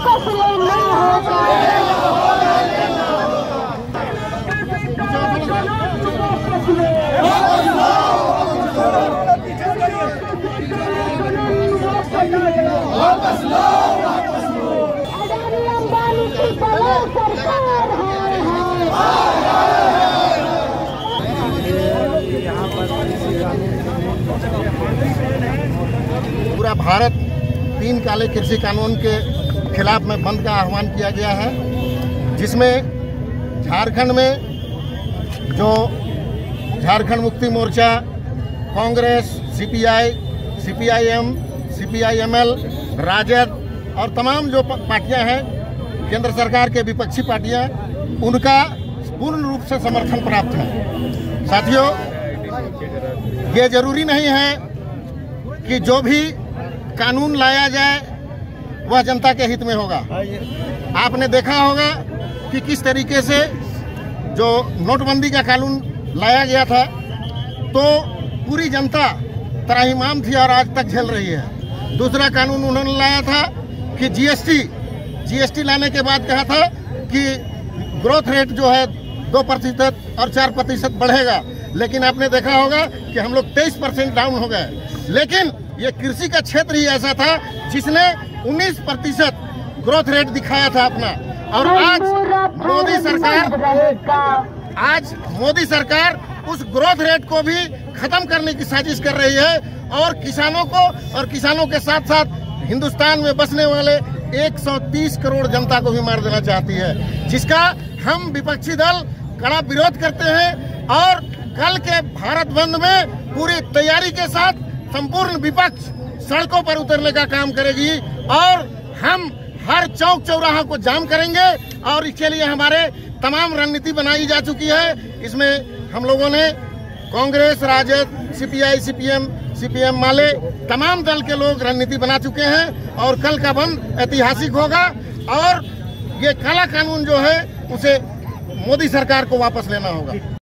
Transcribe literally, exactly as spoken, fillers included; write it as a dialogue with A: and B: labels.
A: वापस लेना होगा। अडानी अंबानी की बड़ा सरकार है।
B: पूरा भारत तीन काले कृषि कानून के खिलाफ में बंद का आह्वान किया गया है, जिसमें झारखंड में जो Jharkhand Mukti Morcha, Congress, CPI, CPIM, CPIML, Rajad और तमाम जो पार्टियां हैं, केंद्र सरकार के विपक्षी पार्टियां, उनका पूर्ण रूप से समर्थन प्राप्त है। साथियों, ये जरूरी नहीं है कि जो भी कानून लाया जाए वह जनता के हित में होगा। आपने देखा होगा कि किस तरीके से जो नोटबंदी का कानून लाया गया था, तो पूरी जनता त्राहिमाम थी और आज तक झेल रही है। दूसरा कानून उन्होंने लाया था कि जीएसटी जीएसटी लाने के बाद कहा था कि ग्रोथ रेट जो है दो प्रतिशत और चार प्रतिशत बढ़ेगा, लेकिन आपने देखा होगा कि हम लोग तेईस परसेंट डाउन हो गए। लेकिन ये कृषि का क्षेत्र ही ऐसा था जिसने उन्नीस प्रतिशत ग्रोथ रेट दिखाया था अपना। और आज मोदी सरकार आज मोदी सरकार उस ग्रोथ रेट को भी खत्म करने की साजिश कर रही है और किसानों को और किसानों के साथ साथ हिंदुस्तान में बसने वाले एक सौ तीस करोड़ जनता को भी मार देना चाहती है, जिसका हम विपक्षी दल कड़ा विरोध करते हैं। और कल के भारत बंद में पूरी तैयारी के साथ संपूर्ण विपक्ष सड़कों पर उतरने का काम करेगी और हम हर चौक चौराहा को जाम करेंगे और इसके लिए हमारे तमाम रणनीति बनाई जा चुकी है। इसमें हम लोगों ने Congress, Rajad, CPI, CPM, CPM वाले तमाम दल के लोग रणनीति बना चुके हैं और कल का बंद ऐतिहासिक होगा और ये काला कानून जो है उसे मोदी सरकार को वापस लेना होगा।